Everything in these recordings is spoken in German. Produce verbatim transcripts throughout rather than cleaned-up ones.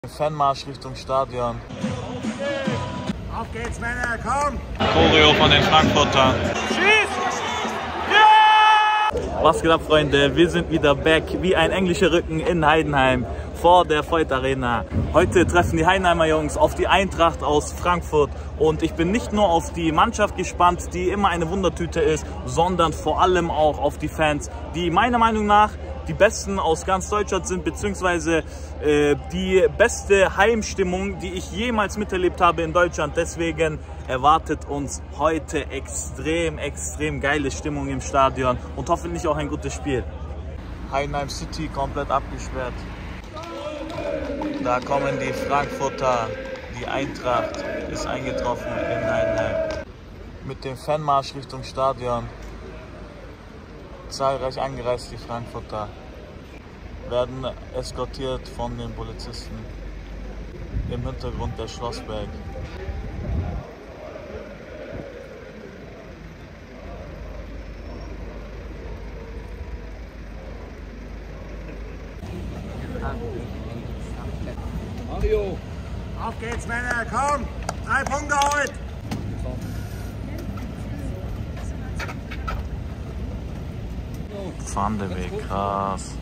Fanmarsch Richtung Stadion. Auf geht's, Männer, komm! Choreo von den Frankfurter. Schieß! Ja! Was geht ab, Freunde? Wir sind wieder back wie ein englischer Rücken in Heidenheim vor der Voith Arena. Heute treffen die Heidenheimer Jungs auf die Eintracht aus Frankfurt. Und ich bin nicht nur auf die Mannschaft gespannt, die immer eine Wundertüte ist, sondern vor allem auch auf die Fans, die meiner Meinung nach die Besten aus ganz Deutschland sind, beziehungsweise äh, die beste Heimstimmung, die ich jemals miterlebt habe in Deutschland. Deswegen erwartet uns heute extrem, extrem geile Stimmung im Stadion und hoffentlich auch ein gutes Spiel. Heidenheim City komplett abgesperrt. Da kommen die Frankfurter, die Eintracht ist eingetroffen in Heidenheim. Mit dem Fanmarsch Richtung Stadion. Zahlreich angereist, die Frankfurter werden eskortiert von den Polizisten. Im Hintergrund der Schlossberg. Mario! Auf geht's, Männer, komm! Drei Punkte heute! Van de Beek, krass.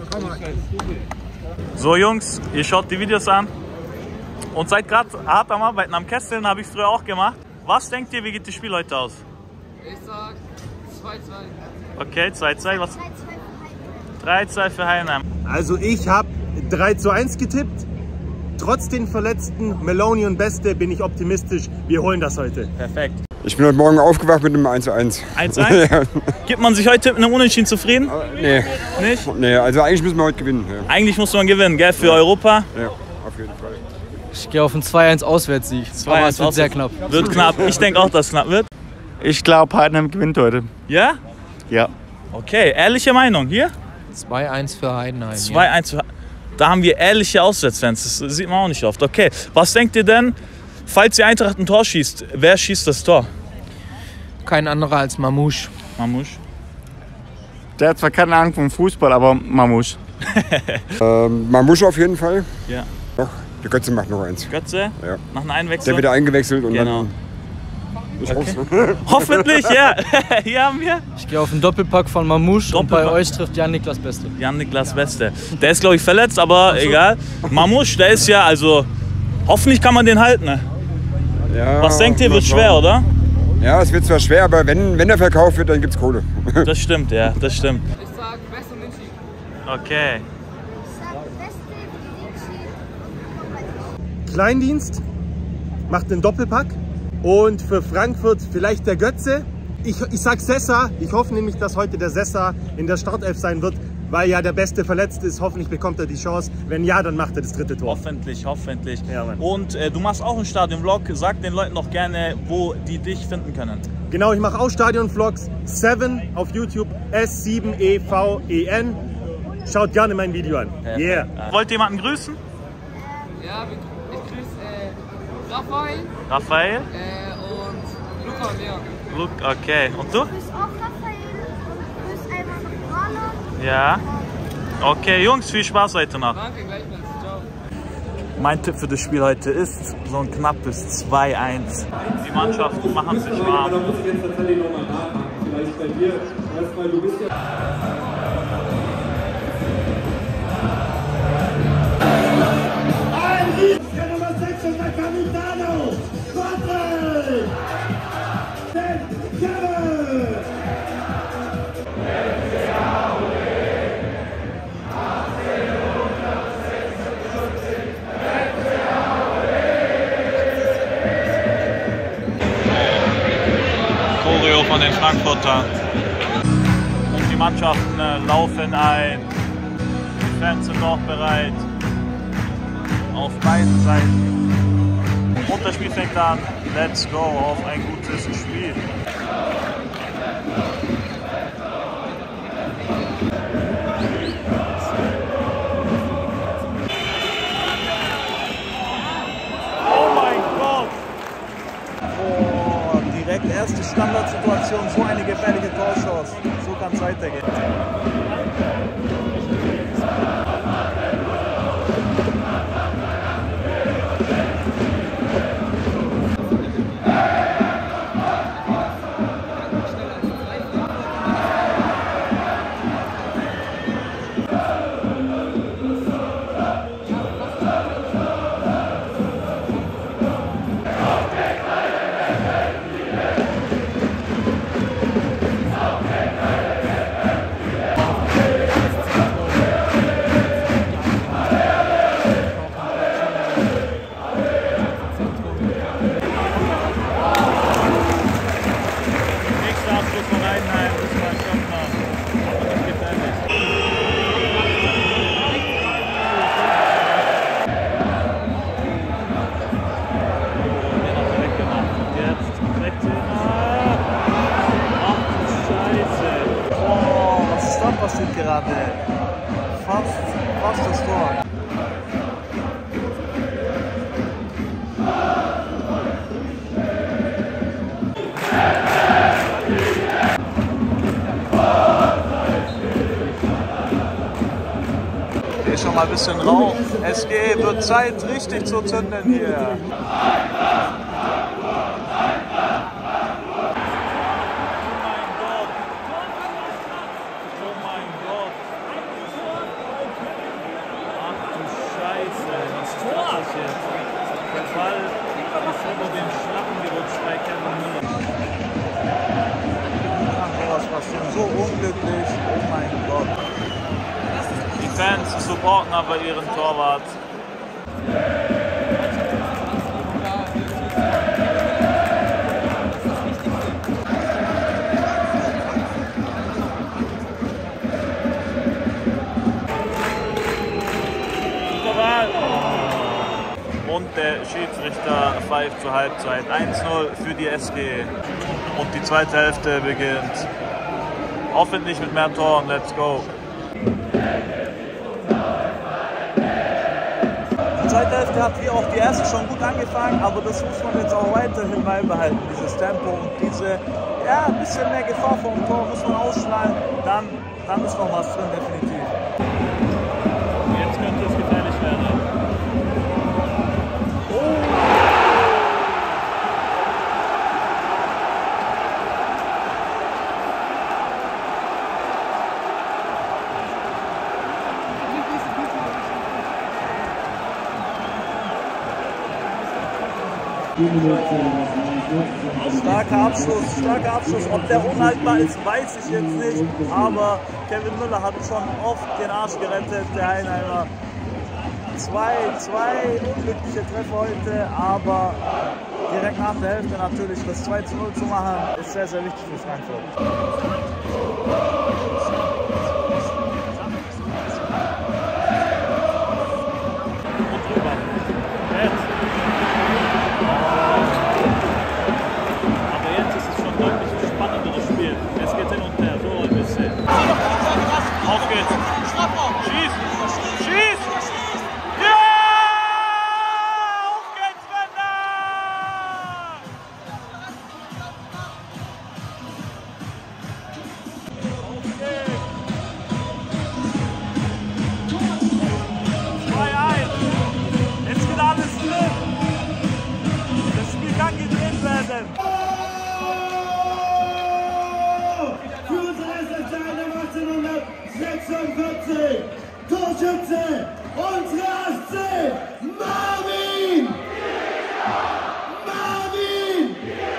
So Jungs, ihr schaut die Videos an und seid gerade hart am Arbeiten. Am Kesseln habe ich es früher auch gemacht. Was denkt ihr, wie geht das Spiel heute aus? Ich sag zwei zwei. Okay, zwei zwei. Was? drei zwei für Heidenheim. Also ich habe drei zu eins getippt. Trotz den Verletzten, Meloni und Beste, bin ich optimistisch. Wir holen das heute. Perfekt. Ich bin heute Morgen aufgewacht mit einem eins zu eins. eins zu eins? Ja. Gibt man sich heute mit einem Unentschieden zufrieden? Nee. Nicht? Nee, also eigentlich müssen wir heute gewinnen. Ja. Eigentlich muss man gewinnen, gell, für Europa? Ja, auf jeden Fall. Ich gehe auf einen zwei eins Auswärtssieg. Aber es wird sehr knapp. Wird knapp. Ich denke auch, dass es knapp wird. Ich glaube, Heidenheim gewinnt heute. Ja? Ja. Okay, ehrliche Meinung. Hier? zwei eins für Heidenheim. zwei eins für Da haben wir ehrliche Auswärtsfans. Das sieht man auch nicht oft. Okay, was denkt ihr denn, falls die Eintracht ein Tor schießt, wer schießt das Tor? Kein anderer als Mamouche. Mamouche? Der hat zwar keine Ahnung vom Fußball, aber Mamouche. ähm, Mamouche auf jeden Fall. Ja. Doch, der Götze macht noch eins. Götze? Ja. Nach einem Einwechsel? Der wird eingewechselt und genau. dann... Ich Okay. hoffe. Hoffentlich, ja. Hier haben wir Ich gehe auf einen Doppelpack von Mamouche und bei Doppelpack. euch trifft Jan-Niklas Beste. Jan-Niklas Beste. Der ist, glaube ich, verletzt, aber so. Egal. Mamouche, der ist ja, also, hoffentlich kann man den halten. Ne? Ja, Was denkt ihr, wird schwer, oder? Ja, es wird zwar schwer, aber wenn, wenn er verkauft wird, dann gibt's Kohle. Das stimmt, ja, das stimmt. Ich sag Best und Ninchi. Okay. Kleindienst macht einen Doppelpack. Und für Frankfurt vielleicht der Götze. Ich, ich sag Sessa. Ich hoffe nämlich, dass heute der Sessa in der Startelf sein wird, weil ja der Beste verletzt ist. Hoffentlich bekommt er die Chance. Wenn ja, dann macht er das dritte Tor. Hoffentlich, hoffentlich. Ja, Mann. Und äh, du machst auch einen Stadion-Vlog. Sag den Leuten noch gerne, wo die dich finden können. Genau, ich mache auch Stadion-Vlogs. Seven auf YouTube. S sieben E V E N. Schaut gerne mein Video an. Perfekt. Yeah. Wollt ihr jemanden grüßen? Ja, ich grüße äh, Raphael Raphael? äh, und Luca und Leon. Luke, okay. Und du? Du bist auch Raphael und du bist einmal noch Maler. Ja. Okay, Jungs, viel Spaß heute noch. Danke, gleichfalls. Ciao. Mein Tipp für das Spiel heute ist so ein knappes zwei eins. Die Mannschaften machen sich warm. Da muss ich jetzt tatsächlich nochmal nachhaken. Vielleicht bei dir, erstmal, du bist ja... Der Nummer sechs ist der Capitano. Quattro. Choreo von den Frankfurter. Und die Mannschaften äh, laufen ein. Die Fans sind auch bereit. Auf beiden Seiten. Und das Spiel fängt an. Let's go auf ein gutes Spiel. Oh mein Gott! Oh, direkt erste Standardsituation, so eine gefährliche Torchance. So kann es weitergehen. mal ein bisschen Rauch. S G wird Zeit, richtig zu zünden hier. Der Ball ist über den Schlappen gerutscht bei Kevin Müller. Kann sowas passieren, so unglücklich, oh mein Gott. Die Fans supporten aber ihren Torwart. Und der Schiedsrichter pfeift zur Halbzeit eins null für die S G. Und die zweite Hälfte beginnt. Hoffentlich mit mehr Toren. Let's go. Die zweite Hälfte hat wie auch die erste schon gut angefangen, aber das muss man jetzt auch weiterhin beibehalten. Dieses Tempo und diese, ja, ein bisschen mehr Gefahr vom Tor muss man ausstrahlen. Dann, dann ist noch was drin, definitiv. Jetzt könnte es gefährlich werden. Starker Abschluss, starker Abschluss. Ob der unhaltbar ist, weiß ich jetzt nicht. Aber Kevin Müller hat schon oft den Arsch gerettet, der Heinheimer. Zwei, zwei unglückliche Treffer heute, aber direkt nach der Hälfte natürlich das zwei zu null zu machen, ist sehr, sehr wichtig für Frankfurt. Auf geht's. Schieß! Schieß! Ja! Auf geht's, Männer! Auf geht's! zwei eins. Jetzt geht alles drin. Das Spiel kann gedreht werden. sechsundvierzig, Torschütze, unsere S C, Marvin! Marvin!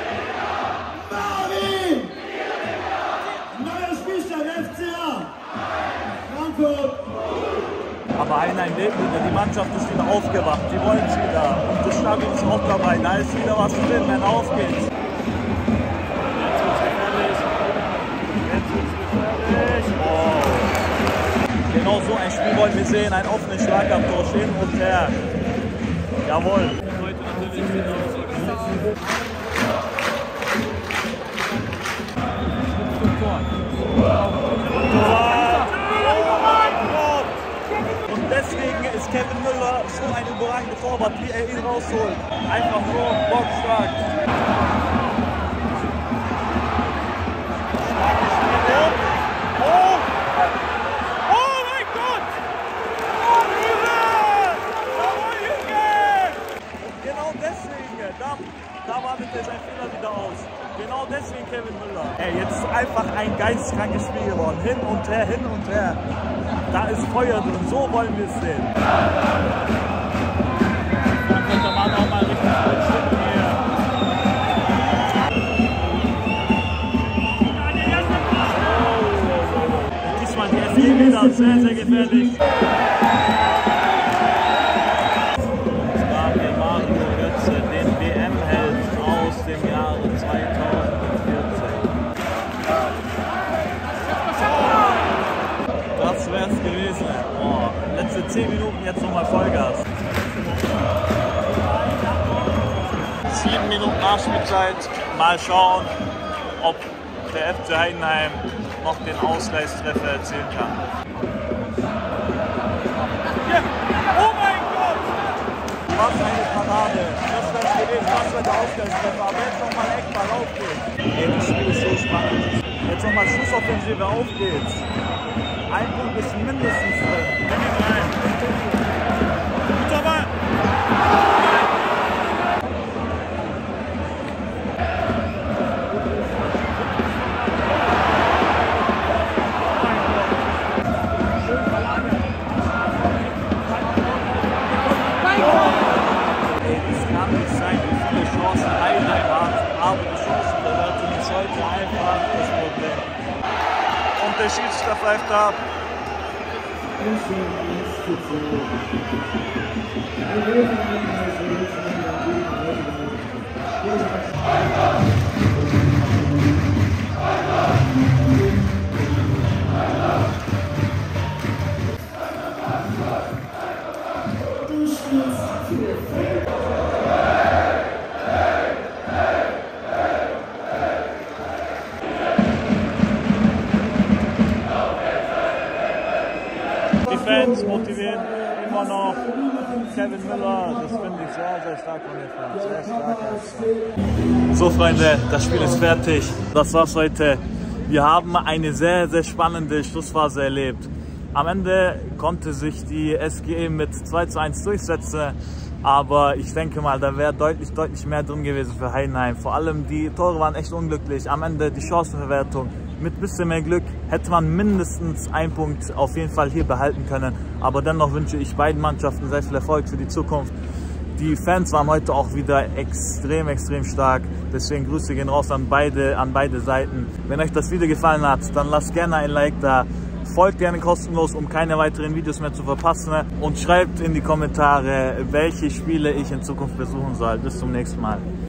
Marvin! Neuer Spielstand, F C A! Frankfurt! Aber Heinheim lebt wieder, die Mannschaft ist wieder aufgewacht, die wollen es wieder. Und das Stadion ist auch dabei, da ist wieder was drin, wenn auf geht's. Genau so ein Spiel wollen wir sehen, ein offenes Schlagabtausch hin und her. Jawohl. Heute natürlich wieder Und deswegen ist Kevin Müller so ein überragender Torwart, wie er ihn rausholt. Einfach nur bockstark. Da wartet er sein Fehler wieder aus. Genau deswegen Kevin Müller. Ey, jetzt ist einfach ein geisteskrankes Spiel geworden. Hin und her, hin und her. Da ist Feuer drin. So wollen wir es sehen. Dann könnte der Mann auch mal richtig gut stimmen hier. Und diesmal die S G wieder sehr, sehr gefährlich. Das wäre es gewesen. Oh, letzte zehn Minuten, jetzt nochmal Vollgas. Sieben Minuten Nachspielzeit. Mal schauen, ob der F C Heidenheim noch den Ausgleichstreffer erzielen kann. Ja. Oh mein Gott! Was eine Parade. Das wäre gewesen, das wäre der Ausgleichstreffer. Aber jetzt nochmal Eckball aufgehen. Das Spiel ist so spannend. Jetzt nochmal Schussoffensive, auf geht's. Ein Punkt ist mindestens drin. Guter Ball. Es kann nicht sein, wie viele Chancen Heidenheim hat, aber die Chancenbewertung ist heute einfach das Problem. Und der Schiedsrichter pfeift ab. Die Fans motivieren immer noch Kevin Müller, das finde ich sehr, sehr stark von den Fans. Sehr stark. So Freunde, das Spiel ist fertig. Das war's heute. Wir haben eine sehr, sehr spannende Schlussphase erlebt. Am Ende konnte sich die S G E mit zwei zu eins durchsetzen, aber ich denke mal, da wäre deutlich, deutlich mehr drin gewesen für Heidenheim. Vor allem die Tore waren echt unglücklich. Am Ende die Chancenverwertung. Mit ein bisschen mehr Glück hätte man mindestens einen Punkt auf jeden Fall hier behalten können. Aber dennoch wünsche ich beiden Mannschaften sehr viel Erfolg für die Zukunft. Die Fans waren heute auch wieder extrem, extrem stark. Deswegen Grüße gehen raus an beide, an beide Seiten. Wenn euch das Video gefallen hat, dann lasst gerne ein Like da. Folgt gerne kostenlos, um keine weiteren Videos mehr zu verpassen. Und schreibt in die Kommentare, welche Spiele ich in Zukunft besuchen soll. Bis zum nächsten Mal.